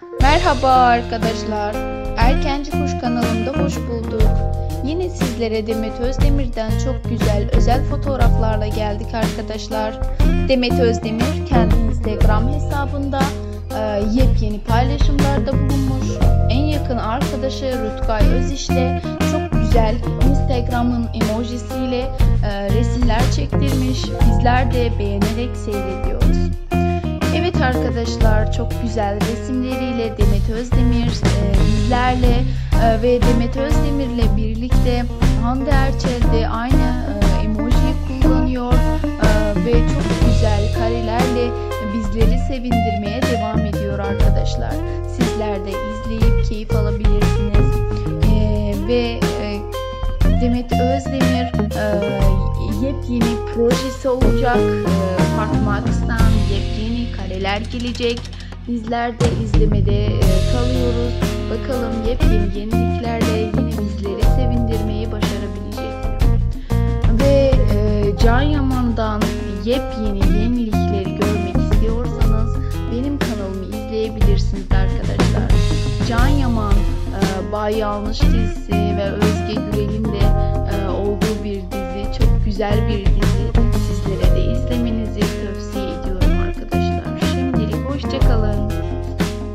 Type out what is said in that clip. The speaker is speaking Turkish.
Merhaba arkadaşlar. Erkenci Kuş kanalımda hoş bulduk. Yine sizlere Demet Özdemir'den çok güzel özel fotoğraflarla geldik arkadaşlar. Demet Özdemir kendi Instagram hesabında yepyeni paylaşımlarda bulunmuş. En yakın arkadaşı Rutkay Öziş'le çok güzel Instagram'ın emojisiyle resimler çektirmiş. Bizler de beğenerek seyrediyoruz. Evet arkadaşlar, çok güzel resimleriyle Demet Özdemir bizlerle ve Demet Özdemir'le birlikte Hande Erçel de aynı emojiyi kullanıyor ve çok güzel karelerle bizleri sevindirmeye devam ediyor arkadaşlar. Sizler de izleyip keyif alabilirsiniz ve Demet Özdemir yepyeni projesi olacak. Part Max'tan yepyeni kareler gelecek. Bizler de izlemede kalıyoruz. Bakalım yepyeni yeniliklerle yine bizleri sevindirmeyi başarabilecek. Ve Can Yaman'dan yepyeni yenilikleri görmek istiyorsanız benim kanalımı izleyebilirsiniz arkadaşlar. Can Yaman, Bay Yanlış dizisi ve Özge Gürel'in de olduğu bir dizi. Çok güzel bir dizi.